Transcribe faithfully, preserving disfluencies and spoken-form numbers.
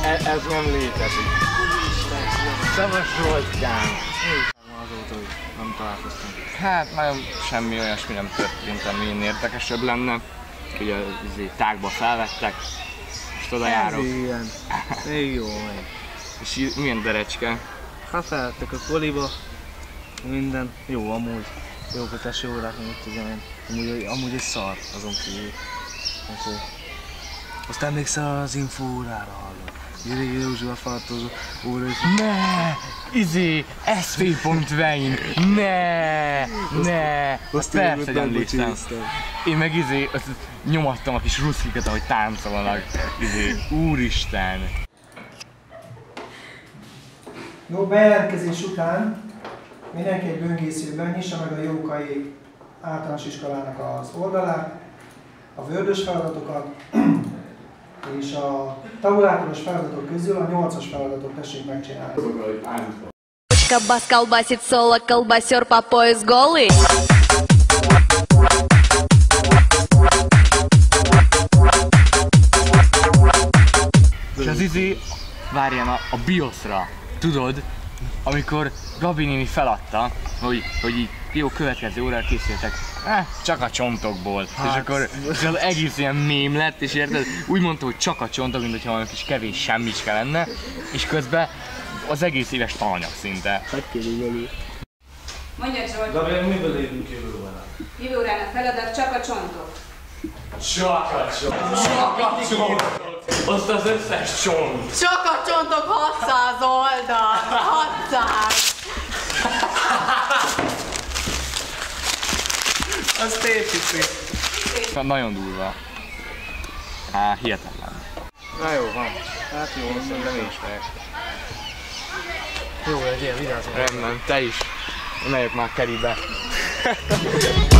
Ez, ez nem létezik. Szavas Zsoltkám. Azóta, hogy nem találkoztunk. Hát nagyon semmi olyasmi nem történt, ami én érdekesebb lenne. Ugye azért tágba felvettek, most oda járok. ilyen. Még jó megy. És milyen derecske? Hát felvettek a koliba, minden. Jó amúgy. Jó kötesi órák, mint tudom. Amúgy, amúgy egy szar azon kívül. Hát, azt emlékszel az infóórára hallom. Gyere Józsua faltozó óra is. Ne! Izé! es vé pont Vein! Ne! Ne! Azt persze, hogy emlékszem. Én meg izé, azt nyomattam a kis ruszkikat, ahogy táncolnak. Izé, úristen! Jó, bejelentkezés után mindenki egy böngészőben nyissa meg a Jókai általános iskolának az oldalát, a Word-ös feladatokat, és a tabulátoros feladatok közül a nyolcas feladatot tessék megcsinálni. Бас колбасит соло, колбасер по пояс голый. És az izé, várjál a, a bioszra, tudod, amikor Gabi néni feladta, hogy, hogy így jó, következő órára készültek, eh, csak a csontokból. Hát. És akkor és az egész ilyen mém lett, és érted, úgy mondta, hogy csak a csontok, mint hogyha valami kis kevés semmicske lenne, és közben az egész éves tananyag szinte. Hát körülbelül. Mondja Zsolt, Gabriel, miből lépünk jövőben? jövő órán a feladat csak a csontok. Csak a csont! Csak a csont! Azt az összes csont! Csak a csontok hatszáz oldal! hatszáz! Azt építi! Nagyon durva. Há, hihetetlen. Na jó van. Hát jó, szerintem én is meg. Jó, egy ilyen vigyázom. Rendben, te is. Megyek már Keribe.